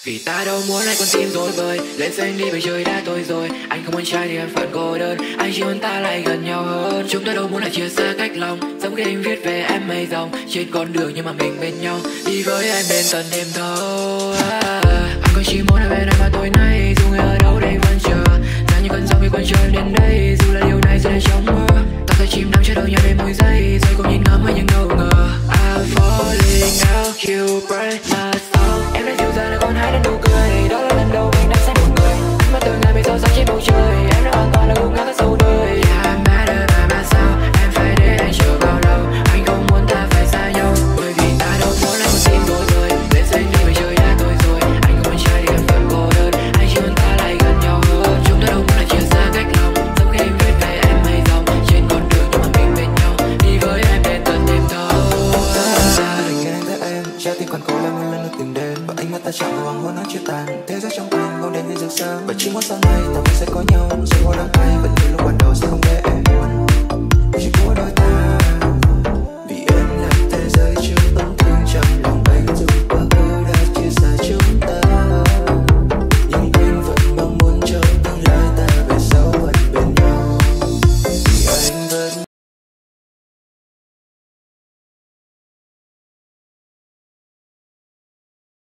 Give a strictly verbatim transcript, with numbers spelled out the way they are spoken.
Vì ta đâu muốn lại con tim dối bời. Lên xanh đi bởi trời đã tối rồi. Anh không muốn trai thì em phận cô đơn. Anh chỉ muốn ta lại gần nhau hơn. Chúng ta đâu muốn lại chia xa cách lòng. Giống khi anh viết về em mây dòng trên con đường nhưng mà mình bên nhau. Đi với em bên tận đêm thâu à, anh còn chỉ muốn ở bên em mà tối nay. Dù người ở đâu đây vẫn chờ. Ra như cơn gió khi quay trở đến đây. Dù là điều này sẽ là trong mơ. Ta phải chìm đắm chờ đợi nhau đến mỗi giây. Rồi cùng nhìn ngắm với những đâu ngờ. I'm falling out, you break my soul. Em đã dịu dàng là con hai đến nụ cười. Đó là lần đầu mình đã sai một người. Anh mà từng ngày bị sâu sắc trên bầu trời. Em đã hoàn toàn là gục ngã cả sâu đời. Yeah, I'm mad at myself. Em phải để anh chờ bao lâu. Anh không muốn ta phải xa nhau. Bởi vì ta đâu muốn lại một tim dối bời. Lên xanh đi bởi trời đã tối rồi. Anh không muốn trai thì em vẫn cô đơn. Anh chỉ muốn ta lại gần nhau hơn. Chúng ta đâu muốn lại chia xa cách lòng. Giống khi anh viết về em mây dòng trên con đường nhưng mà mình bên nhau. Đi với em đến tận đêm thâu. Trái tim còn cố lên một lần nữa tìm đến. Và ánh mắt ta chạm vào hoàng hôn nó chưa tàn. Thế giới trong anh không đến như rực sáng. Và chỉ muốn sau này ta vẫn sẽ có nhau. Rồi hoa đắng cay vẫn như lúc ban đầu sẽ không đến.